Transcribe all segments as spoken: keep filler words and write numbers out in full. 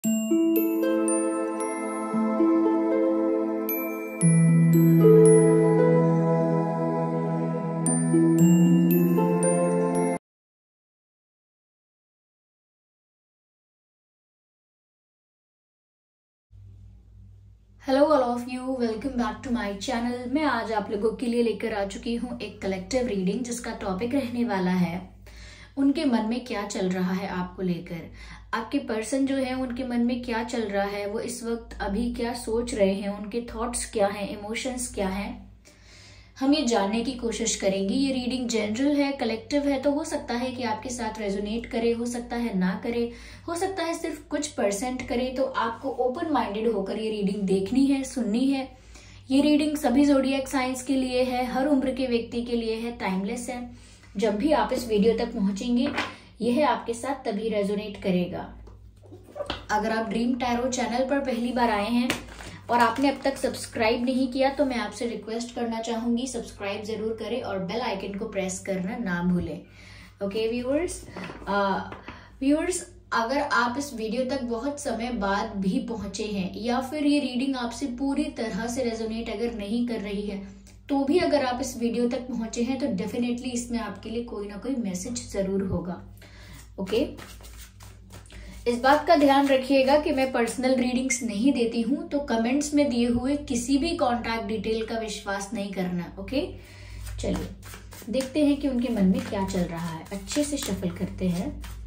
Hello all of you, welcome back to my channel. मैं आज आप लोगों के लिए लेकर आ चुकी हूँ एक कलेक्टिव रीडिंग, जिसका टॉपिक रहने वाला है उनके मन में क्या चल रहा है आपको लेकर। आपके पर्सन जो है उनके मन में क्या चल रहा है, वो इस वक्त अभी क्या सोच रहे हैं, उनके थॉट्स क्या हैं, इमोशंस क्या हैं, हम ये जानने की कोशिश करेंगे। ये रीडिंग जनरल है, कलेक्टिव है, तो हो सकता है कि आपके साथ रेजोनेट करे, हो सकता है ना करे, हो सकता है सिर्फ कुछ परसेंट करे। तो आपको ओपन माइंडेड होकर ये रीडिंग देखनी है, सुननी है। ये रीडिंग सभी ज़ोडिएक साइंस के लिए है, हर उम्र के व्यक्ति के लिए है, टाइमलेस है। जब भी आप इस वीडियो तक पहुंचेंगे यह आपके साथ तभी रेजोनेट करेगा। अगर आप ड्रीम टैरो चैनल पर पहली बार आए हैं और आपने अब तक सब्सक्राइब नहीं किया तो मैं आपसे रिक्वेस्ट करना चाहूंगी, सब्सक्राइब जरूर करें और बेल आइकन को प्रेस करना ना भूलें। ओके व्यूअर्स, व्यूअर्स अगर आप इस वीडियो तक बहुत समय बाद भी पहुंचे हैं या फिर ये रीडिंग आपसे पूरी तरह से रेजोनेट अगर नहीं कर रही है, तो भी अगर आप इस वीडियो तक पहुंचे हैं तो डेफिनेटली इसमें आपके लिए कोई ना कोई मैसेज जरूर होगा। ओके, इस बात का ध्यान रखिएगा कि मैं पर्सनल रीडिंग्स नहीं देती हूं, तो कमेंट्स में दिए हुए किसी भी कॉन्टैक्ट डिटेल का विश्वास नहीं करना। ओके, चलिए देखते हैं कि उनके मन में क्या चल रहा है। अच्छे से शफल करते हैं।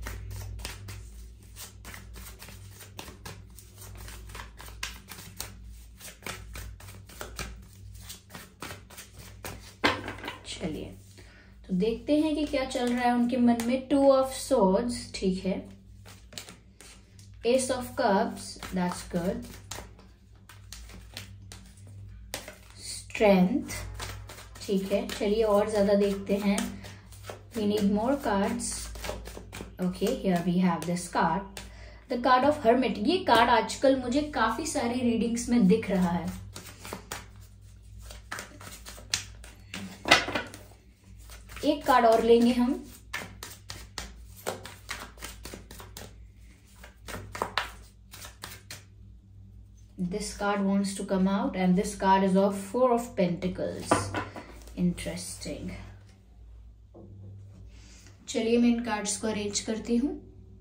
चलिए तो देखते हैं कि क्या चल रहा है उनके मन में। टू ऑफ सोर्ड्स, ठीक है। Ace of Cups, that's good. Strength, ठीक है। चलिए और ज्यादा देखते हैं। We need more cards. Okay, here we have this card. The card of Hermit. ये कार्ड आजकल मुझे काफी सारी रीडिंग्स में दिख रहा है। एक कार्ड और लेंगे हम। This card wants to come out and this card is of Four of Pentacles. Interesting. चलिए मैं इन कार्ड्स को अरेंज करती हूँ।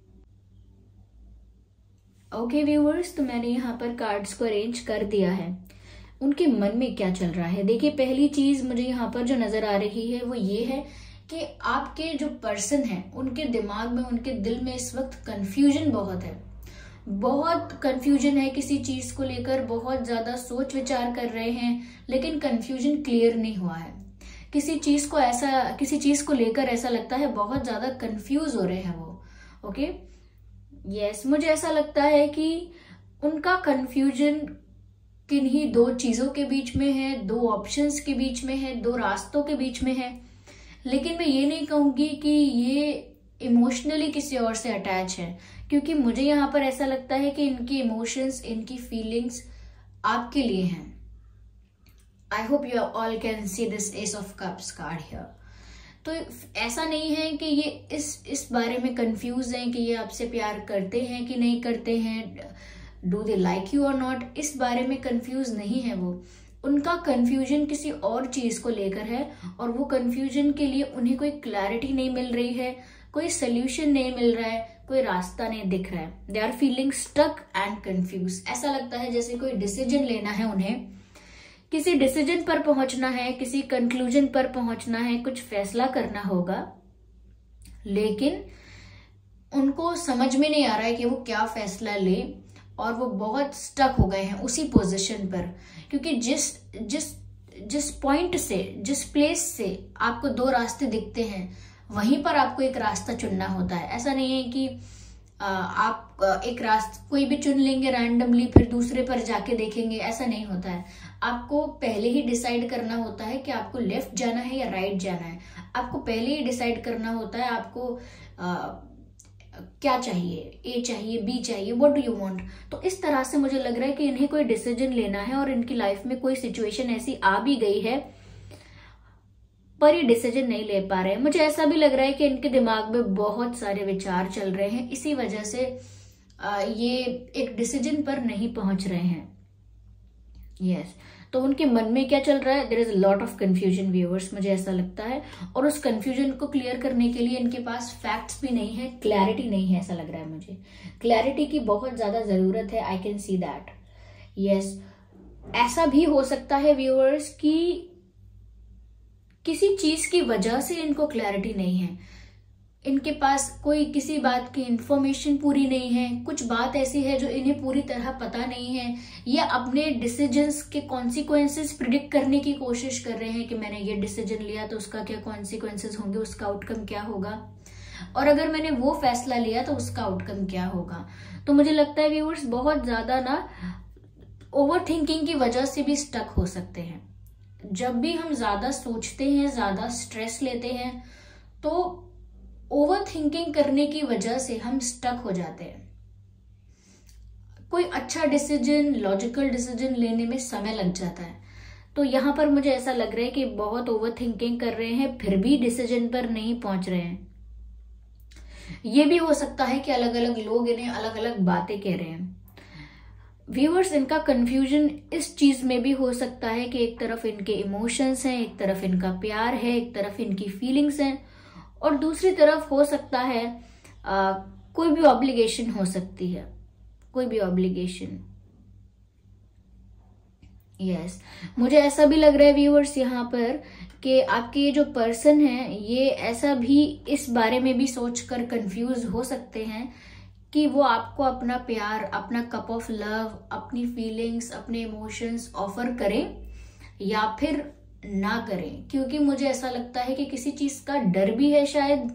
ओके व्यूअर्स, तो मैंने यहाँ पर कार्ड्स को अरेंज कर दिया है। उनके मन में क्या चल रहा है, देखिए पहली चीज मुझे यहाँ पर जो नजर आ रही है वो ये है कि आपके जो पर्सन है उनके दिमाग में, उनके दिल में इस वक्त कंफ्यूजन बहुत है। बहुत कंफ्यूजन है किसी चीज को लेकर, बहुत ज्यादा सोच विचार कर रहे हैं, लेकिन कंफ्यूजन क्लियर नहीं हुआ है। किसी चीज को ऐसा किसी चीज को लेकर ऐसा लगता है बहुत ज्यादा कंफ्यूज हो रहे हैं वो। ओके, यस, मुझे ऐसा लगता है कि उनका कंफ्यूजन किन्हीं दो चीजों के बीच में है, दो ऑप्शंस के बीच में है, दो रास्तों के बीच में है। लेकिन मैं ये नहीं कहूंगी कि ये इमोशनली किसी और से अटैच है, क्योंकि मुझे यहाँ पर ऐसा लगता है कि इनकी इमोशंस, इनकी फीलिंग्स आपके लिए हैं। I hope you all can see this ace of cups card here. तो ऐसा नहीं है कि ये इस इस बारे में कंफ्यूज हैं कि ये आपसे प्यार करते हैं कि नहीं करते हैं, do they like you or not, इस बारे में कंफ्यूज नहीं है वो। उनका कंफ्यूजन किसी और चीज को लेकर है और वो कंफ्यूजन के लिए उन्हें कोई क्लैरिटी नहीं मिल रही है, कोई सोल्यूशन नहीं मिल रहा है, कोई रास्ता नहीं दिख रहा है। They are feeling stuck and confused. ऐसा लगता है जैसे कोई डिसीजन लेना है उन्हें, किसी डिसीजन पर पहुंचना है, किसी कंक्लूजन पर पहुंचना है, कुछ फैसला करना होगा, लेकिन उनको समझ में नहीं आ रहा है कि वो क्या फैसला ले और वो बहुत स्टक हो गए हैं उसी पोजीशन पर। क्योंकि जिस जिस जिस पॉइंट से, जिस प्लेस से आपको दो रास्ते दिखते हैं वहीं पर आपको एक रास्ता चुनना होता है। ऐसा नहीं है कि आप एक रास्ता कोई भी चुन लेंगे रैंडमली फिर दूसरे पर जाके देखेंगे, ऐसा नहीं होता है। आपको पहले ही डिसाइड करना होता है कि आपको लेफ्ट जाना है या राइट जाना है। आपको पहले ही डिसाइड करना होता है आपको आ, क्या चाहिए, ए चाहिए, बी चाहिए, व्हाट डू यू वांट। तो इस तरह से मुझे लग रहा है कि इन्हें कोई डिसीजन लेना है और इनकी लाइफ में कोई सिचुएशन ऐसी आ भी गई है पर ये डिसीजन नहीं ले पा रहे हैं। मुझे ऐसा भी लग रहा है कि इनके दिमाग में बहुत सारे विचार चल रहे हैं, इसी वजह से ये एक डिसीजन पर नहीं पहुंच रहे हैं। Yes yes. तो उनके मन में क्या चल रहा है, there is a lot of confusion viewers, मुझे ऐसा लगता है। और उस कंफ्यूजन को क्लियर करने के लिए इनके पास फैक्ट्स भी नहीं है, क्लैरिटी नहीं है, ऐसा लग रहा है मुझे। क्लैरिटी की बहुत ज्यादा जरूरत है, I can see that. Yes, ऐसा भी हो सकता है व्यूअर्स कि किसी चीज की वजह से इनको क्लैरिटी नहीं है, इनके पास कोई किसी बात की इंफॉर्मेशन पूरी नहीं है, कुछ बात ऐसी है जो इन्हें पूरी तरह पता नहीं है, या अपने डिसीजंस के कॉन्सिक्वेंसेस प्रिडिक्ट करने की कोशिश कर रहे हैं कि मैंने ये डिसीजन लिया तो उसका क्या कॉन्सिक्वेंसेस होंगे, उसका आउटकम क्या होगा, और अगर मैंने वो फैसला लिया तो उसका आउटकम क्या होगा। तो मुझे लगता है व्यूअर्स बहुत ज्यादा ना ओवर थिंकिंग की वजह से भी स्टक हो सकते हैं। जब भी हम ज्यादा सोचते हैं, ज्यादा स्ट्रेस लेते हैं, तो ओवर थिंकिंग करने की वजह से हम स्टक हो जाते हैं। कोई अच्छा डिसीजन, लॉजिकल डिसीजन लेने में समय लग जाता है। तो यहाँ पर मुझे ऐसा लग रहा है कि बहुत ओवर थिंकिंग कर रहे हैं, फिर भी डिसीजन पर नहीं पहुंच रहे हैं। ये भी हो सकता है कि अलग अलग लोग इन्हें अलग अलग बातें कह रहे हैं। व्यूअर्स, इनका कंफ्यूजन इस चीज में भी हो सकता है कि एक तरफ इनके इमोशंस हैं, एक तरफ इनका प्यार है, एक तरफ इनकी फीलिंग्स हैं, और दूसरी तरफ हो सकता है आ, कोई भी ऑब्लिगेशन हो सकती है, कोई भी ऑब्लिगेशन। यस, मुझे ऐसा भी लग रहा है व्यूअर्स यहाँ पर कि आपके ये जो पर्सन है, ये ऐसा भी इस बारे में भी सोचकर कंफ्यूज हो सकते हैं कि वो आपको अपना प्यार, अपना कप ऑफ लव, अपनी फीलिंग्स, अपने इमोशंस ऑफर करें या फिर ना करें, क्योंकि मुझे ऐसा लगता है कि किसी चीज का डर भी है शायद।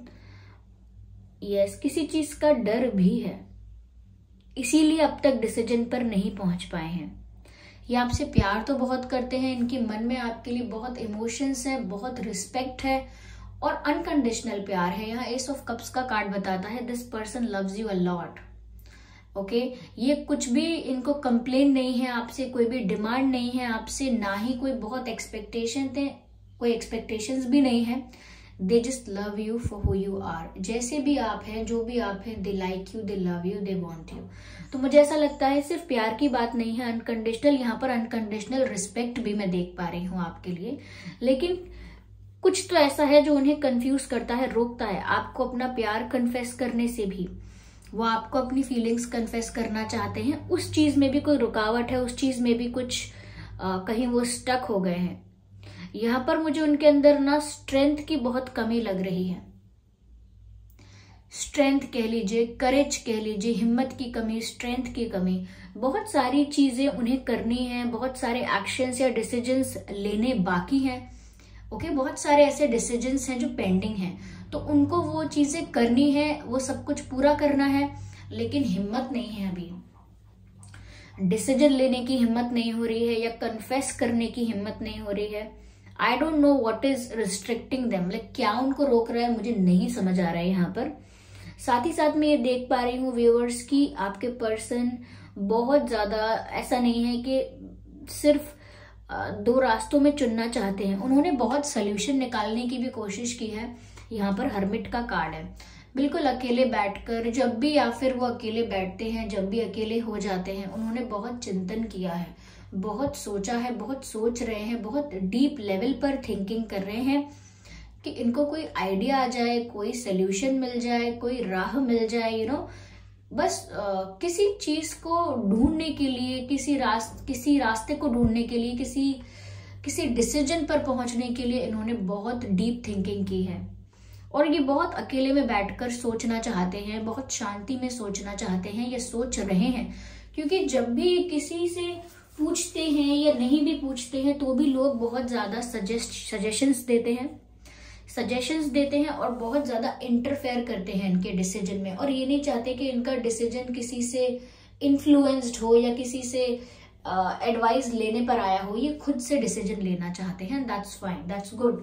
यस, किसी चीज का डर भी है, इसीलिए अब तक डिसीजन पर नहीं पहुंच पाए हैं। ये आपसे प्यार तो बहुत करते हैं, इनके मन में आपके लिए बहुत इमोशंस है, बहुत रिस्पेक्ट है और अनकंडीशनल प्यार है। यहाँ एस ऑफ कप्स का कार्ड बताता है this person loves you a lot. Okay, ये कुछ भी इनको कंप्लेन नहीं है आपसे, कोई भी डिमांड नहीं है आपसे, ना ही कोई बहुत एक्सपेक्टेशन थे, कोई एक्सपेक्टेशंस भी नहीं है। They just love you for who you are, जैसे भी आप हैं, जो भी आप हैं, they like you, they love you, they want you. तो मुझे ऐसा लगता है सिर्फ प्यार की बात नहीं है, अनकंडीशनल, यहाँ पर अनकंडीशनल रिस्पेक्ट भी मैं देख पा रही हूँ आपके लिए। लेकिन कुछ तो ऐसा है जो उन्हें कंफ्यूज करता है, रोकता है आपको अपना प्यार कन्फेस करने से भी। वो आपको अपनी फीलिंग्स कन्फेस करना चाहते हैं, उस चीज में भी कोई रुकावट है, उस चीज में भी कुछ आ, कहीं वो स्टक हो गए हैं। यहाँ पर मुझे उनके अंदर ना स्ट्रेंथ की बहुत कमी लग रही है। स्ट्रेंथ कह लीजिए, करेज कह लीजिए, हिम्मत की कमी, स्ट्रेंथ की कमी। बहुत सारी चीजें उन्हें करनी है, बहुत सारे एक्शंस या डिसीजंस लेने बाकी हैं। ओके, बहुत सारे ऐसे डिसीजंस हैं जो पेंडिंग हैं, तो उनको वो चीजें करनी है, वो सब कुछ पूरा करना है, लेकिन हिम्मत नहीं है अभी। डिसीजन लेने की हिम्मत नहीं हो रही है या कन्फेस करने की हिम्मत नहीं हो रही है। I don't know what is restricting them, like क्या उनको रोक रहा है, मुझे नहीं समझ आ रहा है यहाँ पर। साथ ही साथ मैं ये देख पा रही हूँ व्यूअर्स की आपके पर्सन बहुत ज्यादा ऐसा नहीं है कि सिर्फ दो रास्तों में चुनना चाहते हैं, उन्होंने बहुत सोल्यूशन निकालने की भी कोशिश की है। यहाँ पर हर्मिट का कार्ड है, बिल्कुल अकेले बैठकर, जब भी या फिर वो अकेले बैठते हैं, जब भी अकेले हो जाते हैं, उन्होंने बहुत चिंतन किया है, बहुत सोचा है, बहुत सोच रहे हैं, बहुत डीप लेवल पर थिंकिंग कर रहे हैं कि इनको कोई आइडिया आ जाए, कोई सोल्यूशन मिल जाए, कोई राह मिल जाए, यू नो बस आ, किसी चीज को ढूंढने के लिए, किसी रास्ते किसी रास्ते को ढूंढने के लिए, किसी किसी डिसीजन पर पहुंचने के लिए इन्होंने बहुत डीप थिंकिंग की है। और ये बहुत अकेले में बैठकर सोचना चाहते हैं, बहुत शांति में सोचना चाहते हैं, ये सोच रहे हैं। क्योंकि जब भी किसी से पूछते हैं या नहीं भी पूछते हैं तो भी लोग बहुत ज्यादा सजेस्ट सजेशंस देते हैं सजेशंस देते हैं और बहुत ज्यादा इंटरफेयर करते हैं इनके डिसीजन में, और ये नहीं चाहते कि इनका डिसीजन किसी से इन्फ्लुएंस्ड हो या किसी से एडवाइस uh, लेने पर आया हो। ये खुद से डिसीजन लेना चाहते हैं, दैट्स फाइन, दैट्स गुड।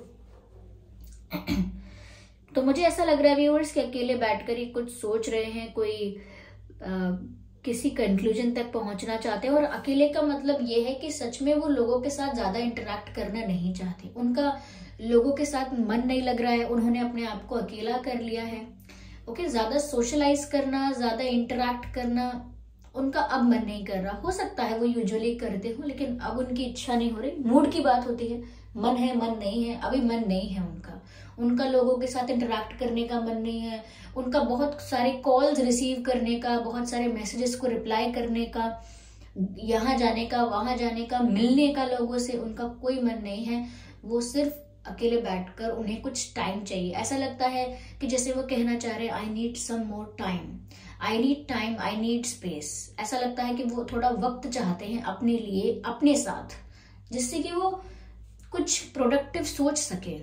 तो मुझे ऐसा लग रहा है व्यूअर्स कि अकेले बैठकर ही कुछ सोच रहे हैं, कोई आ, किसी कंक्लूजन तक पहुंचना चाहते हैं। और अकेले का मतलब ये है कि सच में वो लोगों के साथ ज्यादा इंटरेक्ट करना नहीं चाहते, उनका लोगों के साथ मन नहीं लग रहा है, उन्होंने अपने आप को अकेला कर लिया है। ओके, ज्यादा सोशलाइज करना, ज्यादा इंटरेक्ट करना उनका अब मन नहीं कर रहा। हो सकता है वो यूजुअली करते हो, लेकिन अब उनकी इच्छा नहीं हो रही। मूड की बात होती है, मन है मन नहीं है, अभी मन नहीं है उनका। उनका लोगों के साथ इंटरेक्ट करने का मन नहीं है, उनका बहुत सारे कॉल्स रिसीव करने का, बहुत सारे मैसेजेस को रिप्लाई करने का, यहाँ जाने का, वहां जाने का, मिलने का लोगों से उनका कोई मन नहीं है। वो सिर्फ अकेले बैठकर उन्हें कुछ टाइम चाहिए। ऐसा लगता है कि जैसे वो कहना चाह रहे हैं, I need some more time, I need time, I need space. ऐसा लगता है कि वो थोड़ा वक्त चाहते हैं अपने लिए, अपने साथ, जिससे कि वो कुछ प्रोडक्टिव सोच सके।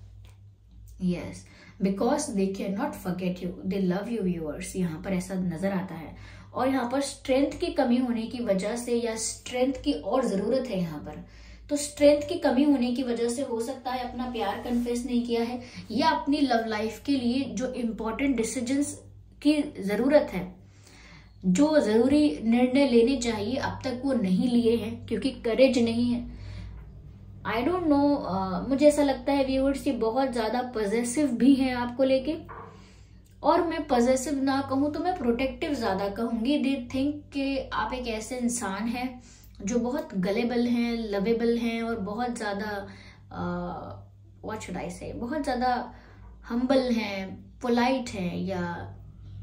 Yes, because they can not forget you, they love you viewers, यहाँ पर ऐसा नजर आता है। और यहाँ पर स्ट्रेंथ की कमी होने की वजह से, या स्ट्रेंथ की और जरूरत है यहाँ पर, तो स्ट्रेंथ की कमी होने की वजह से हो सकता है अपना प्यार कन्फेस नहीं किया है, या अपनी लव लाइफ के लिए जो इम्पोर्टेंट डिसीजंस की जरूरत है, जो जरूरी निर्णय लेने चाहिए, अब तक वो नहीं लिए हैं क्योंकि करेज नहीं है। आई डोंट नो, मुझे ऐसा लगता है व्यूअर्स ये बहुत ज्यादा पॉजेसिव भी हैं आपको लेके, और मैं पॉजेसिव ना कहूँ तो मैं प्रोटेक्टिव ज्यादा कहूंगी। दे थिंक कि आप एक ऐसे इंसान हैं जो बहुत गलेबल हैं, लवेबल हैं, और बहुत ज्यादा व्हाट शुड आई से, बहुत ज्यादा हम्बल हैं, पोलाइट हैं, या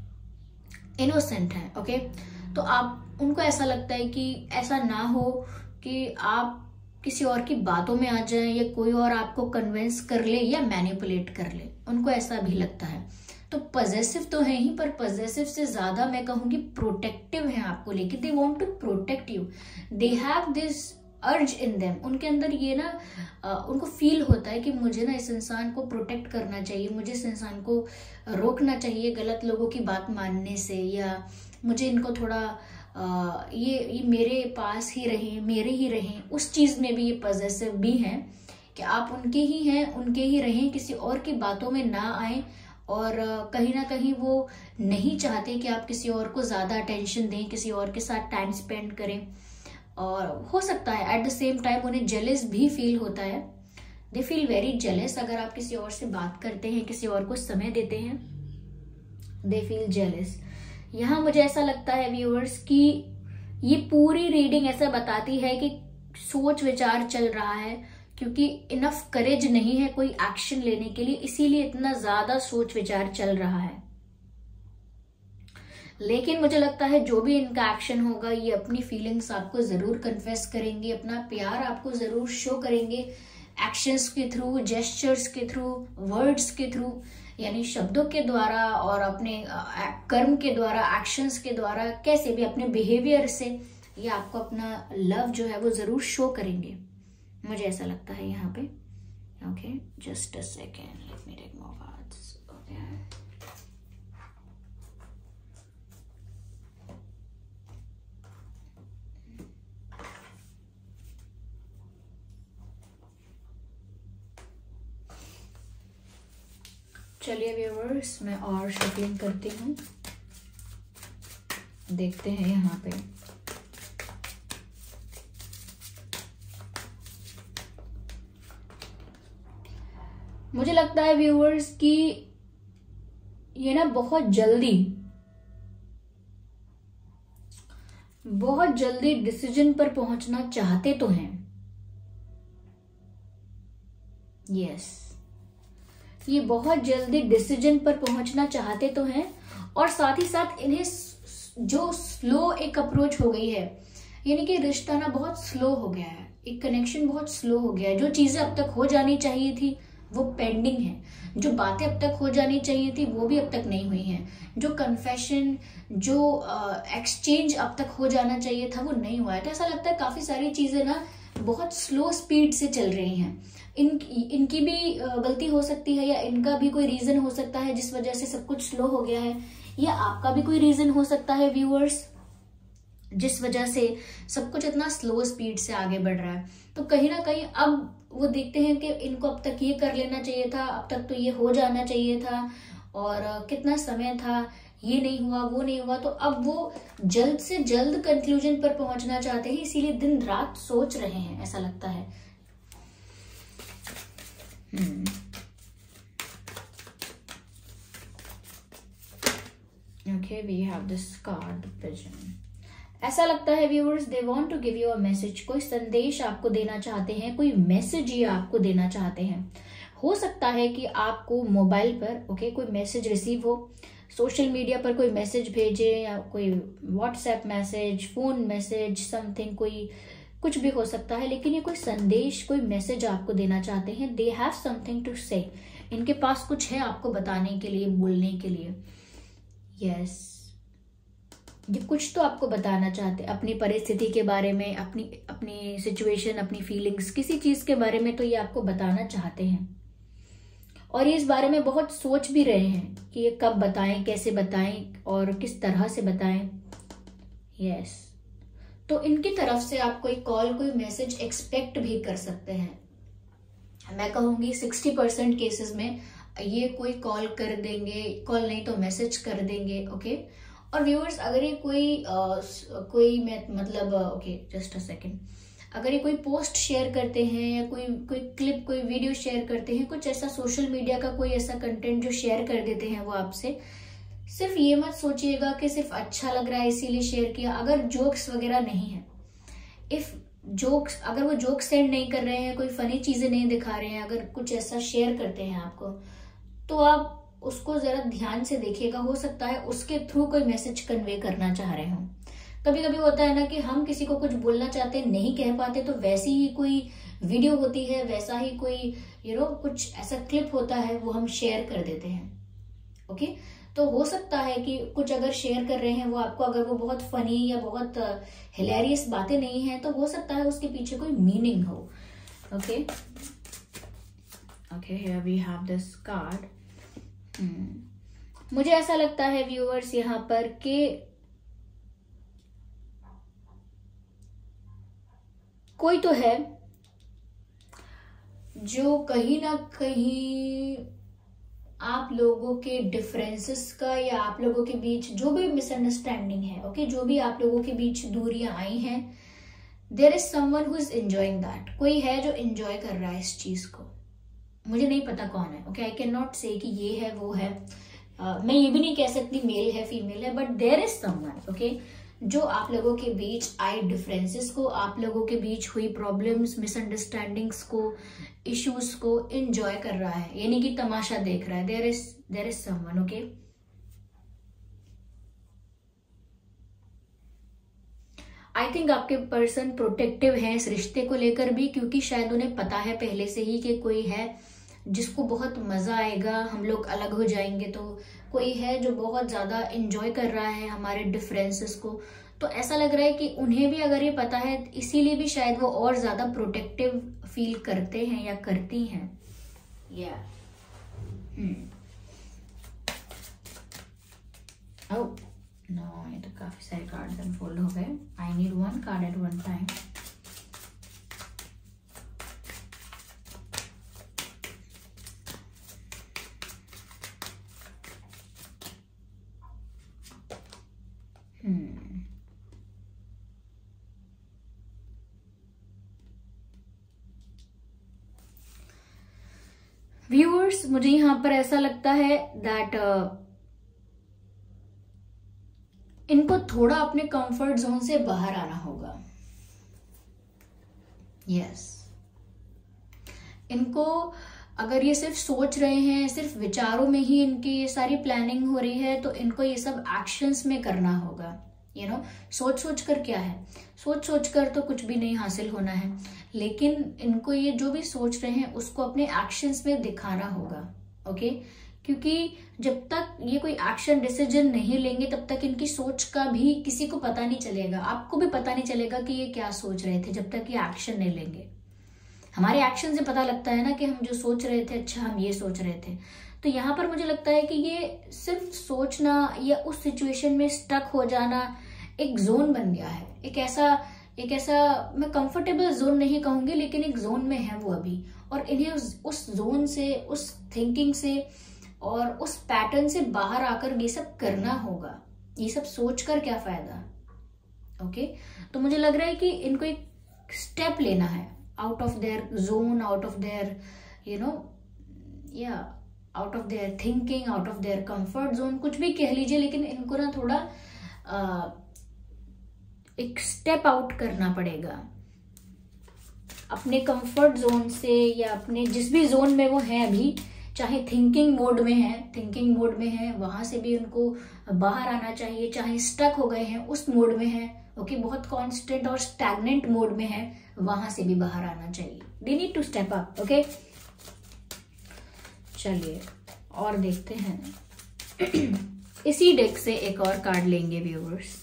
इनोसेंट है। ओके, तो आप उनको ऐसा लगता है कि ऐसा ना हो कि आप किसी और की बातों में आ जाएं, या कोई और आपको कन्विंस कर ले या मैनिपुलेट कर ले, उनको ऐसा भी लगता है। तो पॉजेसिव तो है ही, पर पॉजेसिव से ज्यादा मैं कहूंगी प्रोटेक्टिव है आपको लेके। They want to protect you, they have this urge in them. उनके अंदर ये ना आ, उनको फील होता है कि मुझे ना इस इंसान को प्रोटेक्ट करना चाहिए, मुझे इस इंसान को रोकना चाहिए गलत लोगों की बात मानने से, या मुझे इनको थोड़ा आ, ये ये मेरे पास ही रहें, मेरे ही रहें। उस चीज में भी ये पॉजेसिव भी हैं कि आप उनके ही हैं, उनके ही रहें, किसी और की बातों में ना आए। और कहीं ना कहीं वो नहीं चाहते कि आप किसी और को ज्यादा अटेंशन दें, किसी और के साथ टाइम स्पेंड करें। और हो सकता है एट द सेम टाइम उन्हें जेलस भी फील होता है। They feel very jealous. अगर आप किसी और से बात करते हैं, किसी और को समय देते हैं, दे फील जेलस। यहाँ मुझे ऐसा लगता है व्यूअर्स कि ये पूरी रीडिंग ऐसा बताती है कि सोच विचार चल रहा है, क्योंकि इनफ करेज नहीं है कोई एक्शन लेने के लिए, इसीलिए इतना ज्यादा सोच विचार चल रहा है। लेकिन मुझे लगता है जो भी इनका एक्शन होगा, ये अपनी फीलिंग्स आपको जरूर कन्फेस करेंगे, अपना प्यार आपको जरूर शो करेंगे, एक्शंस के थ्रू, जेस्चर्स के थ्रू, वर्ड्स के थ्रू, यानी शब्दों के द्वारा और अपने कर्म के द्वारा, एक्शंस के द्वारा, कैसे भी अपने बिहेवियर से ये आपको अपना लव जो है वो जरूर शो करेंगे। मुझे ऐसा लगता है यहाँ पे। Okay, just a second, let me take more cards. Okay, चलिए व्यूअर्स, मैं और शफलिंग करती हूँ, देखते हैं यहाँ पे। मुझे लगता है व्यूअर्स कि ये ना बहुत जल्दी बहुत जल्दी डिसीजन पर पहुंचना चाहते तो हैं। यस, ये बहुत जल्दी डिसीजन पर पहुंचना चाहते तो हैं, और साथ ही साथ इन्हें जो स्लो एक अप्रोच हो गई है, यानी कि रिश्ता ना बहुत स्लो हो गया है, एक कनेक्शन बहुत स्लो हो गया है। जो चीजें अब तक हो जानी चाहिए थी वो पेंडिंग है, जो बातें अब तक हो जानी चाहिए थी वो भी अब तक नहीं हुई हैं, जो कन्फेशन, जो एक्सचेंज अब तक हो जाना चाहिए था वो नहीं हुआ है। तो ऐसा लगता है काफी सारी चीजें ना बहुत स्लो स्पीड से चल रही हैं। इन इनकी भी गलती हो सकती है, या इनका भी कोई रीजन हो सकता है जिस वजह से सब कुछ स्लो हो गया है, या आपका भी कोई रीजन हो सकता है व्यूअर्स जिस वजह से सब कुछ इतना स्लो स्पीड से आगे बढ़ रहा है। तो कहीं ना कहीं अब वो देखते हैं कि इनको अब तक ये कर लेना चाहिए था, अब तक तो ये हो जाना चाहिए था, और कितना समय था, ये नहीं हुआ, वो नहीं हुआ। तो अब वो जल्द से जल्द कंक्लूजन पर पहुंचना चाहते हैं, इसीलिए दिन रात सोच रहे हैं, ऐसा लगता है। Hmm okay, we have this card pigeon. ऐसा लगता है viewers they want to give you a message, कोई संदेश आपको देना चाहते हैं, कोई मैसेज ये आपको देना चाहते हैं। हो सकता है कि आपको मोबाइल पर ओके okay, कोई मैसेज रिसीव हो, सोशल मीडिया पर कोई मैसेज भेजे, या कोई WhatsApp message, phone message, something, कोई कुछ भी हो सकता है, लेकिन ये कोई संदेश, कोई मैसेज आपको देना चाहते हैं। दे हैव समथिंग टू से, इनके पास कुछ है आपको बताने के लिए, बोलने के लिए। Yes yes. ये कुछ तो आपको बताना चाहते हैं अपनी परिस्थिति के बारे में, अपनी अपनी सिचुएशन, अपनी फीलिंग्स, किसी चीज के बारे में तो ये आपको बताना चाहते हैं। और ये इस बारे में बहुत सोच भी रहे हैं कि ये कब बताएं, कैसे बताएं और किस तरह से बताएं। Yes yes. तो इनकी तरफ से आप कोई कॉल, कोई मैसेज एक्सपेक्ट भी कर सकते हैं। मैं कहूंगी सिक्सटी परसेंट केसेस में ये कोई कॉल कर देंगे, कॉल नहीं तो मैसेज कर देंगे। Okay okay? और व्यूअर्स अगर ये कोई आ, कोई मैं मतलब ओके जस्ट अ सेकंड, अगर ये कोई पोस्ट शेयर करते हैं या कोई कोई क्लिप, कोई वीडियो शेयर करते हैं, कुछ ऐसा सोशल मीडिया का कोई ऐसा कंटेंट जो शेयर कर देते हैं वो आपसे, सिर्फ ये मत सोचिएगा कि सिर्फ अच्छा लग रहा है इसीलिए शेयर किया। अगर जोक्स वगैरह नहीं है, इफ जोक्स, अगर वो जोक्स सेंड नहीं कर रहे हैं, कोई फनी चीजें नहीं दिखा रहे हैं, अगर कुछ ऐसा शेयर करते हैं आपको, तो आप उसको जरा ध्यान से देखिएगा। हो सकता है उसके थ्रू कोई मैसेज कन्वे करना चाह रहे हो। कभी कभी होता है ना कि हम किसी को कुछ बोलना चाहते हैं, नहीं कह पाते, तो वैसी ही कोई वीडियो होती है, वैसा ही कोई यू नो कुछ ऐसा क्लिप होता है, वो हम शेयर कर देते हैं। ओके, तो हो सकता है कि कुछ अगर शेयर कर रहे हैं वो आपको, अगर वो बहुत फनी या बहुत हिलेरियस बातें नहीं है, तो हो सकता है उसके पीछे कोई मीनिंग हो। Okay okay, here we have this card. Hmm. मुझे ऐसा लगता है व्यूअर्स यहाँ पर कि कोई तो है जो कहीं ना कहीं आप लोगों के डिफरेंसेस का, या आप लोगों के बीच जो भी मिसअंडरस्टैंडिंग है, ओके okay, जो भी आप लोगों के बीच दूरियां आई हैं, there is someone who is enjoying that. कोई है जो एंजॉय कर रहा है इस चीज को। मुझे नहीं पता कौन है। ओके, आई कैन नॉट से कि ये है वो है। uh, मैं ये भी नहीं कह सकती मेल है फीमेल है, but there is someone okay जो आप लोगों के बीच आई डिफरेंसेस को, आप लोगों के बीच हुई प्रॉब्लम्स, मिसअंडरस्टैंडिंग्स को, इश्यूज को एंजॉय कर रहा है, यानी कि तमाशा देख रहा है। There is there is someone. Okay, I think आपके पर्सन प्रोटेक्टिव है इस रिश्ते को लेकर भी, क्योंकि शायद उन्हें पता है पहले से ही कि कोई है जिसको बहुत मजा आएगा, हम लोग अलग हो जाएंगे, तो कोई है जो बहुत ज्यादा एंजॉय कर रहा है हमारे डिफरेंसेस को। तो ऐसा लग रहा है कि उन्हें भी अगर ये पता है, इसीलिए भी शायद वो और ज्यादा प्रोटेक्टिव फील करते हैं या करती हैं। या ओह नो, ये तो काफी सारे कार्ड्स अनफोल्ड हो गए। I need one card at one time. Viewers, मुझे यहां पर ऐसा लगता है दैट uh, इनको थोड़ा अपने कंफर्ट जोन से बाहर आना होगा। Yes yes. इनको अगर ये सिर्फ सोच रहे हैं, सिर्फ विचारों में ही इनकी ये सारी प्लानिंग हो रही है, तो इनको ये सब एक्शंस में करना होगा। यू नो, सोच सोच कर क्या है, सोच सोच कर तो कुछ भी नहीं हासिल होना है, लेकिन इनको ये जो भी सोच रहे हैं उसको अपने एक्शंस में दिखाना होगा। ओके, क्योंकि जब तक ये कोई एक्शन डिसीजन नहीं लेंगे, तब तक इनकी सोच का भी किसी को पता नहीं चलेगा, आपको भी पता नहीं चलेगा कि ये क्या सोच रहे थे, जब तक ये एक्शन नहीं लेंगे। हमारे एक्शन से पता लगता है ना कि हम जो सोच रहे थे, अच्छा हम ये सोच रहे थे। तो यहाँ पर मुझे लगता है कि ये सिर्फ सोचना या उस सिचुएशन में स्टक हो जाना एक जोन बन गया है, एक ऐसा एक ऐसा मैं कंफर्टेबल जोन नहीं कहूंगी, लेकिन एक जोन में है वो अभी, और इन्हें उस, उस जोन से, उस थिंकिंग से और उस पैटर्न से बाहर आकर ये सब करना होगा। ये सब सोचकर क्या फायदा। ओके, तो मुझे लग रहा है कि इनको एक स्टेप लेना है out of their zone, out of their you know या out of their thinking, out of their comfort zone, कुछ भी कह लीजिए, लेकिन इनको ना थोड़ा आ, एक स्टेप आउट करना पड़ेगा अपने कंफर्ट जोन से, या अपने जिस भी जोन में वो है अभी, चाहे थिंकिंग मोड में है, थिंकिंग मोड में है वहां से भी उनको बाहर आना चाहिए, चाहे स्टक हो गए हैं उस मोड में है, ओके, बहुत कांस्टेंट और स्टैग्नेंट मोड में है, वहां से भी बाहर आना चाहिए। They need to step up, okay. चलिए और देखते हैं इसी डेक से एक और कार्ड लेंगे व्यूअर्स।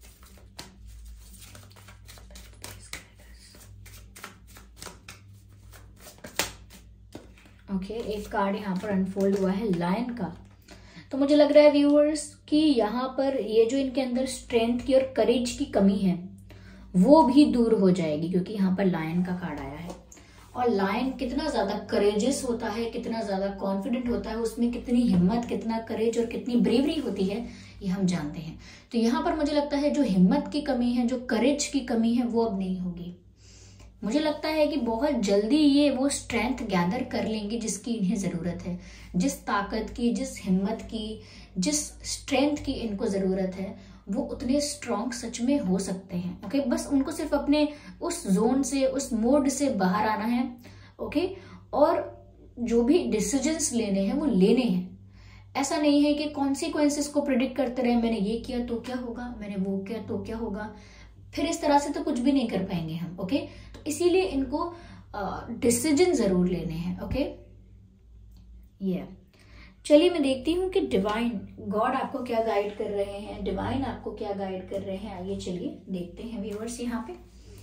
ओके okay, एक कार्ड यहाँ पर अनफोल्ड हुआ है लायन का। तो मुझे लग रहा है व्यूअर्स कि यहाँ पर ये जो इनके अंदर स्ट्रेंथ की और करेज की कमी है वो भी दूर हो जाएगी, क्योंकि यहाँ पर लायन का कार्ड आया है। और लायन कितना ज्यादा करेजियस होता है, कितना ज्यादा कॉन्फिडेंट होता है, उसमें कितनी हिम्मत, कितना करेज और कितनी ब्रेवरी होती है, ये हम जानते हैं। तो यहाँ पर मुझे लगता है जो हिम्मत की कमी है, जो करेज की कमी है, वो अब नहीं होगी। मुझे लगता है कि बहुत जल्दी ये वो स्ट्रेंथ गैदर कर लेंगे जिसकी इन्हें जरूरत है, जिस ताकत की, जिस हिम्मत की, जिस स्ट्रेंथ की इनको जरूरत है, वो उतने स्ट्रॉन्ग सच में हो सकते हैं। ओके, बस उनको सिर्फ अपने उस जोन से, उस मोड से बाहर आना है। ओके, और जो भी डिसीजंस लेने हैं वो लेने हैं। ऐसा नहीं है कि कॉन्सिक्वेंसेस को प्रिडिक्ट करते रहे, मैंने ये किया तो क्या होगा, मैंने वो किया तो क्या होगा, फिर इस तरह से तो कुछ भी नहीं कर पाएंगे हम। ओके, तो इसीलिए इनको डिसीजन जरूर लेने हैं। ओके, ये चलिए मैं देखती हूँ कि डिवाइन गॉड आपको क्या गाइड कर रहे हैं, डिवाइन आपको क्या गाइड कर रहे हैं। आइए चलिए देखते हैं व्यूअर्स यहाँ पे।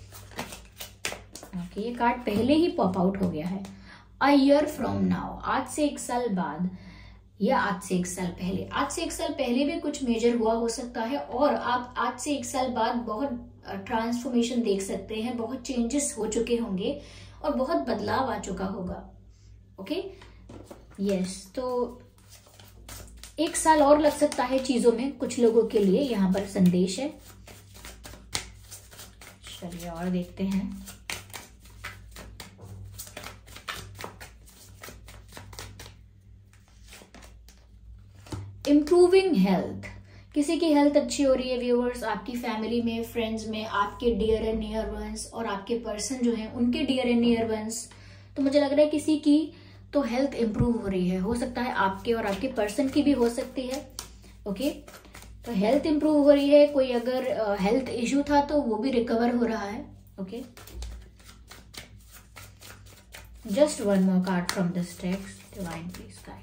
ओके, ये कार्ड पहले ही पॉप आउट हो गया है। अ ईयर फ्रॉम नाउ, आज से एक साल बाद, या आज से एक साल पहले, आज से एक साल पहले भी कुछ मेजर हुआ हो सकता है, और आप आज से एक साल बाद बहुत ट्रांसफॉर्मेशन देख सकते हैं, बहुत चेंजेस हो चुके होंगे और बहुत बदलाव आ चुका होगा। ओके, यस, तो एक साल और लग सकता है चीजों में कुछ लोगों के लिए, यहाँ पर संदेश है। चलिए और देखते हैं। इम्प्रूविंग हेल्थ, किसी की हेल्थ अच्छी हो रही है व्यूअर्स, आपकी फैमिली में, फ्रेंड्स में, आपके डियर एंड नियर वंस और आपके पर्सन जो हैं उनके डियर एंड नियर वंस। तो मुझे लग रहा है किसी की तो हेल्थ इंप्रूव हो रही है, हो सकता है आपके और आपके पर्सन की भी हो सकती है। ओके, तो हेल्थ इंप्रूव हो रही है, कोई अगर हेल्थ इश्यू था तो वो भी रिकवर हो रहा है। Okay, just one more card from this text, divine please guide.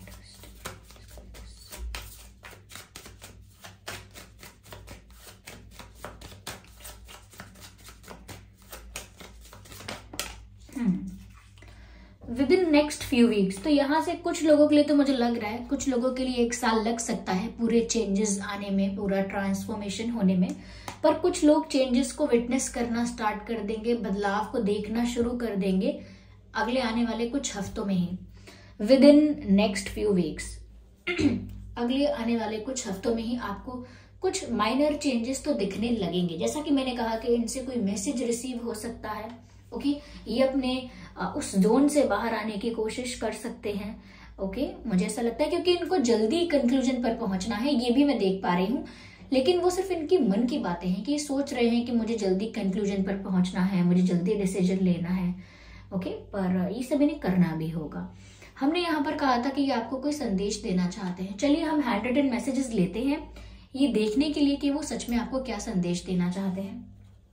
With in next few weeks, तो यहाँ से कुछ लोगों के लिए तो मुझे लग रहा है कुछ लोगों के लिए एक साल लग सकता है पूरे चेंजेस आने में, पूरा ट्रांसफॉर्मेशन होने में। पर कुछ लोग चेंजेस को विटनेस करना स्टार्ट कर देंगे, बदलाव को देखना शुरू कर देंगे अगले आने वाले कुछ हफ्तों में ही। With in next few weeks, अगले आने वाले कुछ हफ्तों में ही आपको कुछ माइनर चेंजेस तो दिखने लगेंगे। जैसा कि मैंने कहा कि इनसे कोई मैसेज रिसीव हो सकता है। ओके, ये अपने उस जोन से बाहर आने की कोशिश कर सकते हैं। ओके, मुझे ऐसा लगता है क्योंकि इनको जल्दी कंक्लूजन पर पहुंचना है, ये भी मैं देख पा रही हूँ। लेकिन वो सिर्फ इनकी मन की बातें हैं कि ये सोच रहे हैं कि मुझे जल्दी कंक्लूजन पर पहुंचना है, मुझे जल्दी डिसीजन लेना है। ओके, पर ये सब इन्हें करना भी होगा। हमने यहाँ पर कहा था कि ये आपको कोई संदेश देना चाहते हैं। चलिए हम हैंड रिटन मैसेजेस लेते हैं, ये देखने के लिए कि वो सच में आपको क्या संदेश देना चाहते हैं।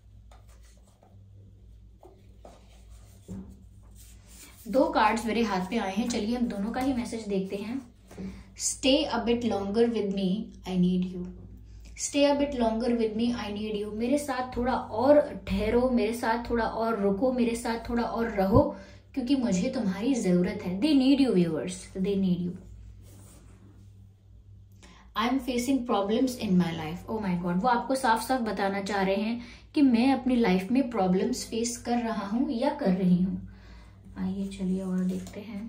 दो कार्ड्स मेरे हाथ में आए हैं, चलिए हम दोनों का ही मैसेज देखते हैं। Stay a bit longer with me, I need you. Stay a bit longer with me, I need you. मेरे साथ थोड़ा और ठहरो, मेरे साथ थोड़ा और रुको, मेरे साथ थोड़ा और रहो, क्योंकि मुझे तुम्हारी जरूरत है। They need you viewers, they need you. I am facing problems in my life. Oh my God, वो आपको साफ साफ बताना चाह रहे हैं कि मैं अपनी लाइफ में प्रॉब्लम्स फेस कर रहा हूं या कर रही हूं। आइए चलिए और देखते हैं।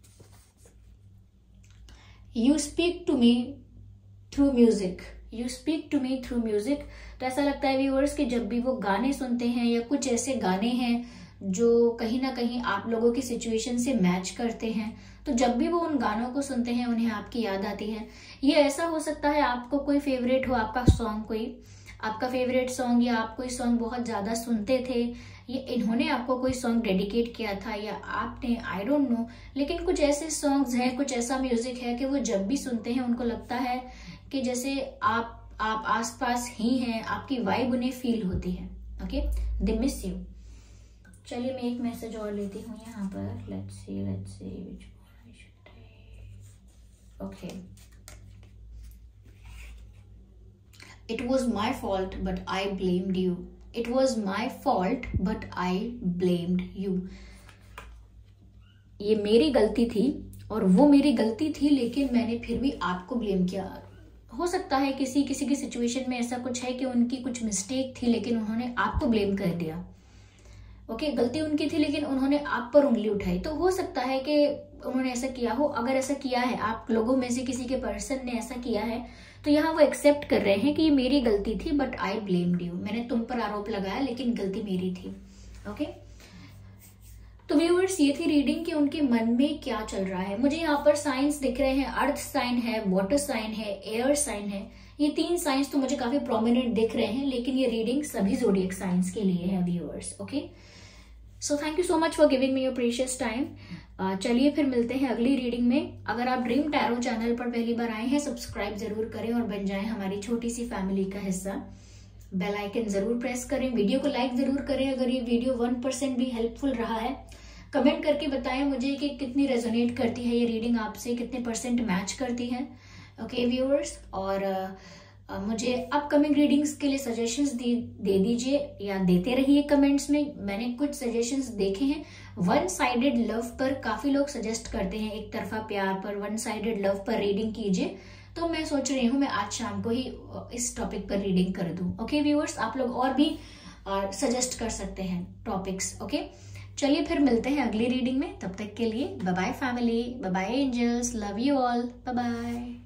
You speak to me through music, you speak to me through music. तो ऐसा लगता है व्यूअर्स कि जब भी वो गाने सुनते हैं या कुछ ऐसे गाने हैं जो कहीं ना कहीं आप लोगों की सिचुएशन से मैच करते हैं। तो जब भी वो उन गानों को सुनते हैं उन्हें आपकी याद आती है। ये ऐसा हो सकता है आपको कोई फेवरेट हो, आपका सॉन्ग कोई आपका फेवरेट सॉन्ग, या आप कोई सॉन्ग बहुत ज्यादा सुनते थे, ये इन्होंने आपको कोई सॉन्ग डेडिकेट किया था, या आपने, आई डोंट नो, लेकिन कुछ ऐसे सॉन्ग्स हैं, कुछ ऐसा म्यूजिक है कि वो जब भी सुनते हैं उनको लगता है कि जैसे आप आप आसपास ही हैं, आपकी वाइब उन्हें फील होती है। Okay, they miss you. चलिए मैं एक मैसेज और लेती हूँ यहाँ पर। Let's see let's see which one I should take. Okay, It was my fault, but I blamed you. It was my fault, but I blamed you. ये मेरी गलती थी और वो मेरी गलती थी, लेकिन मैंने फिर भी आपको ब्लेम किया। हो सकता है किसी किसी की सिचुएशन में ऐसा कुछ है कि उनकी कुछ मिस्टेक थी, लेकिन उन्होंने आपको ब्लेम कर दिया। ओके, गलती उनकी थी लेकिन उन्होंने आप पर उंगली उठाई। तो हो सकता है कि उन्होंने ऐसा किया हो। अगर ऐसा किया है, आप लोगों में से किसी के पर्सन ने ऐसा किया है, तो यहाँ वो एक्सेप्ट कर रहे हैं कि ये मेरी गलती थी, बट आई ब्लेम्ड यू। मैंने तुम पर आरोप लगाया लेकिन गलती मेरी थी। ओके, तो व्यूअर्स ये थी रीडिंग कि उनके मन में क्या चल रहा है। मुझे यहाँ पर साइंस दिख रहे हैं, अर्थ साइन है, वाटर साइन है, एयर साइन है। ये तीन साइंस तो मुझे काफी प्रोमिनेंट दिख रहे हैं, लेकिन ये रीडिंग सभी ज़ोडिएक साइंस के लिए है viewers. Okay, so thank you so much for giving me your precious time. चलिए फिर मिलते हैं अगली रीडिंग में। अगर आप ड्रीम टैरो चैनल पर पहली बार आए हैं, सब्सक्राइब जरूर करें और बन जाएं हमारी छोटी सी फैमिली का हिस्सा। बेल आइकन जरूर प्रेस करें, वीडियो को लाइक जरूर करें अगर ये वीडियो वन परसेंट भी हेल्पफुल रहा है। कमेंट करके बताएं मुझे कि कितनी रेजोनेट करती है ये रीडिंग आपसे, कितने परसेंट मैच करती है। ओके व्यूअर्स, और Uh, मुझे अपकमिंग रीडिंग्स के लिए सजेशंस दे, दे दीजिए या देते रहिए कमेंट्स में। मैंने कुछ सजेशंस देखे हैं वन साइडेड लव पर, काफी लोग सजेस्ट करते हैं एक तरफा प्यार पर, वन साइडेड लव पर रीडिंग कीजिए। तो मैं सोच रही हूँ मैं आज शाम को ही इस टॉपिक पर रीडिंग कर दूं। ओके व्यूअर्स, आप लोग और भी सजेस्ट कर सकते हैं टॉपिक्स। ओके, चलिए फिर मिलते हैं अगली रीडिंग में। तब तक के लिए bye bye family, bye bye angels, love you all, bye bye.